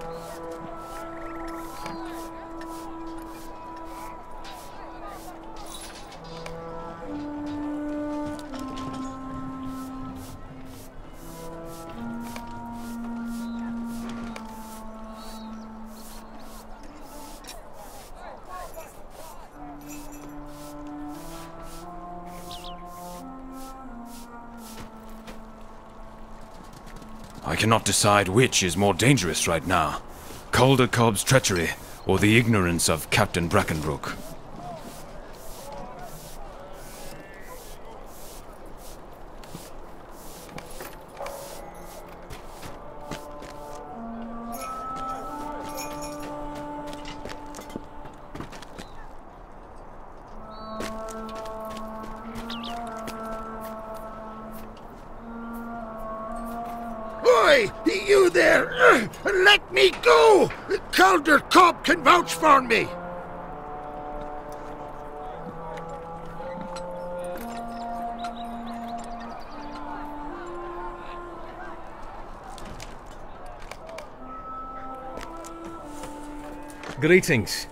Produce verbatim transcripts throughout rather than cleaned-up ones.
I cannot decide which is more dangerous right now. Calder Cobb's treachery, or the ignorance of Captain Brackenbrook. You there! Uh, let me go! Calder Cobb can vouch for me! Greetings.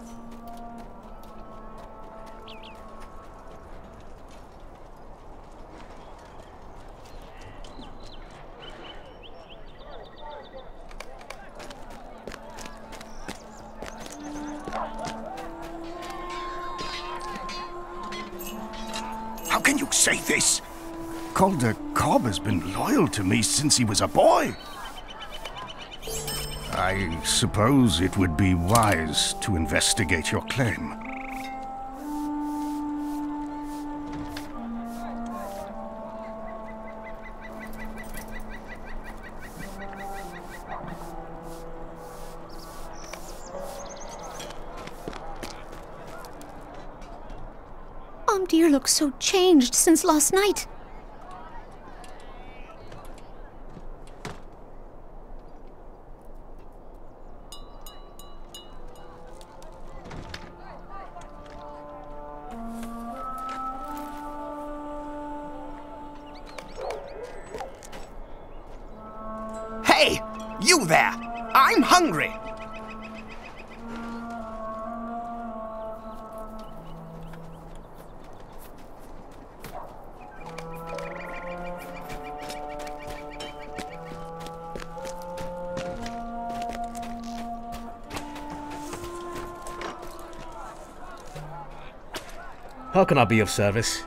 How can you say this? Calder Cobb has been loyal to me since he was a boy. I suppose it would be wise to investigate your claim. Mom dear looks so changed since last night. Hey! You there! I'm hungry! How can I be of service?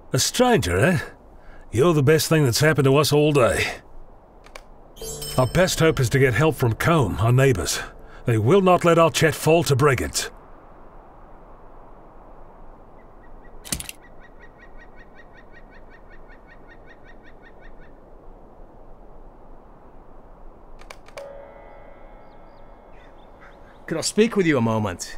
A stranger, eh? You're the best thing that's happened to us all day. Our best hope is to get help from Combe, our neighbors. They will not let Archet fall to brigands. Could I speak with you a moment?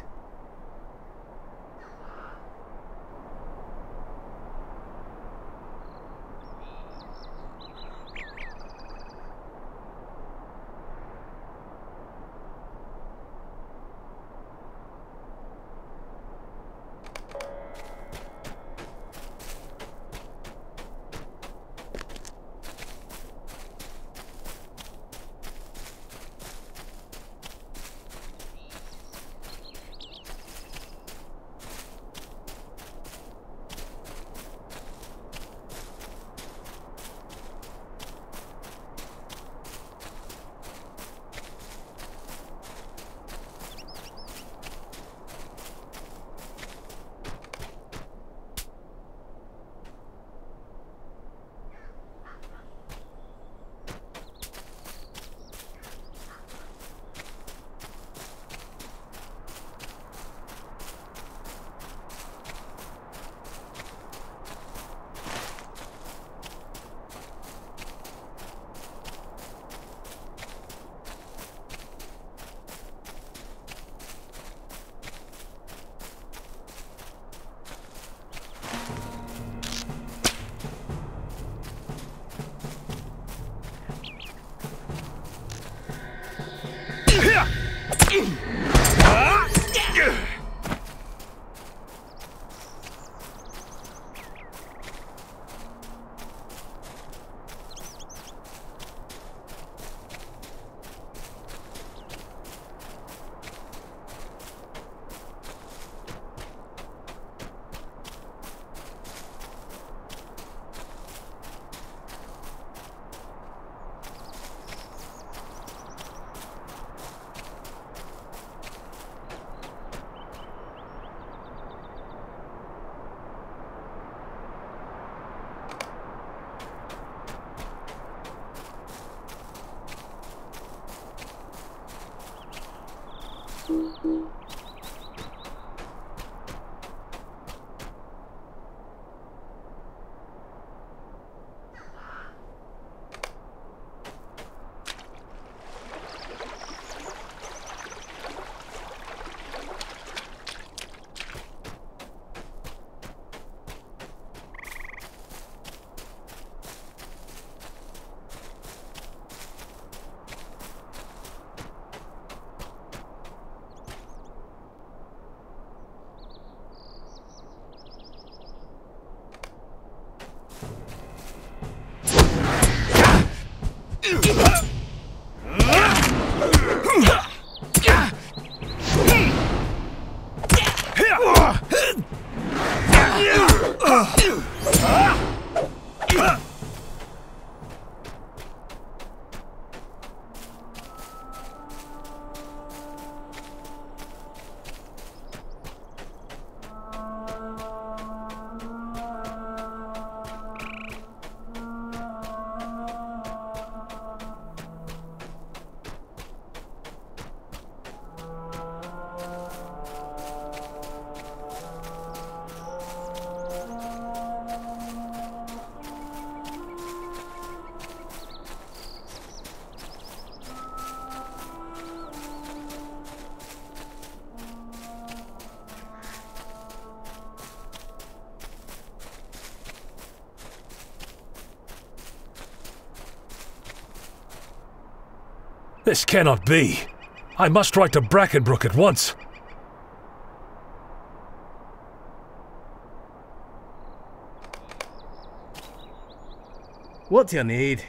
This cannot be. I must write to Brackenbrook at once. What do you need?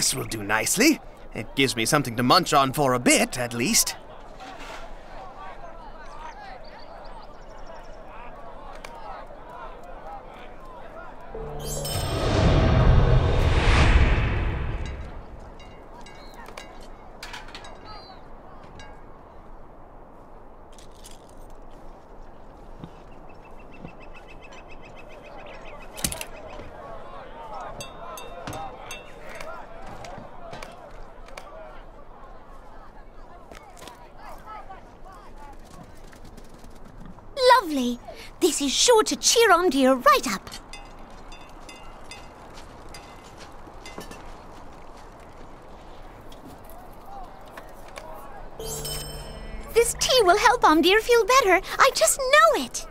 This will do nicely. It gives me something to munch on for a bit, at least. Lovely. This is sure to cheer Omdir right up. This tea will help Omdir feel better. I just know it.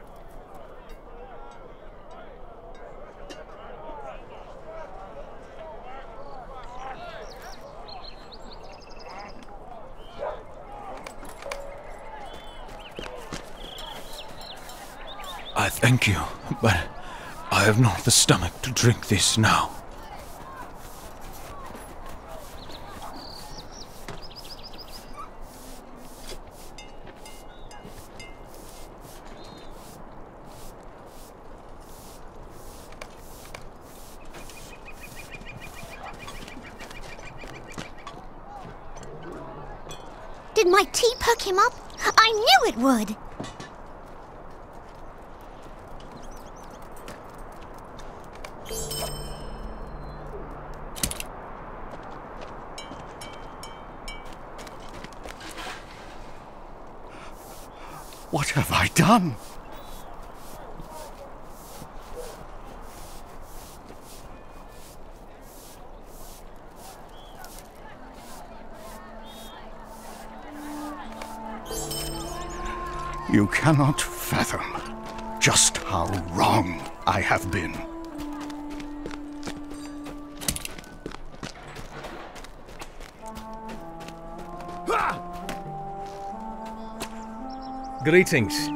I thank you, but I have not the stomach to drink this now. Did my tea perk him up? I knew it would. What have I done? You cannot fathom just how wrong I have been. Greetings.